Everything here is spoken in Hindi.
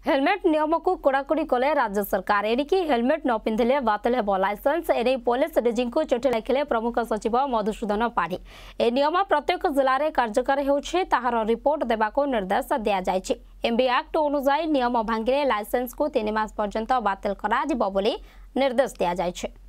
हेलमेट नियम को कड़ाकड़ी कले राज्य सरकार एणिकी हेलमेट न पिंधिले बातिल हेब लाइसेंस एने पुलिस डीजी को चिठी लिखिले प्रमुख सचिव मधुसूदन पाढ़ी। ए नियम प्रत्येक जिले में कार्यकारी होउछि ताहार रिपोर्ट देबाको निर्देश दिया जायछि। एमबी एक्ट अनुसार नियम भांगिले लाइसेंस को 3 मास पर्यंत बातिल करा जिवो बोली निर्देश दिया जायछि।